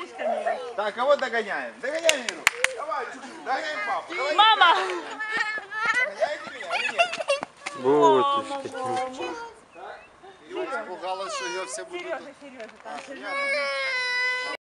мальчишками. Так, кого догоняем? Догоняем Иру. Давай, чуть-чуть, догоняем папу. Давай. Мама! Догоняете меня или нет? Бутушки. Юля испугалась, что ее все будут... Сережа, там Сережа.